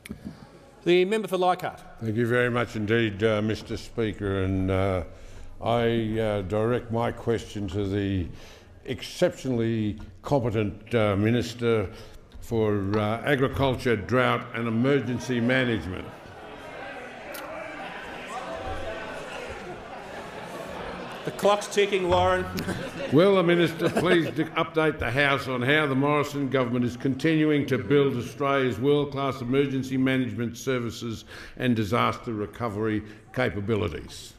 The member for Leichhardt. Thank you very much indeed, Mr Speaker. And I direct my question to the exceptionally competent Minister for Agriculture, Drought and Emergency Management. The clock's ticking, Warren. Will the Minister please update the House on how the Morrison government is continuing to build Australia's world-class emergency management services and disaster recovery capabilities?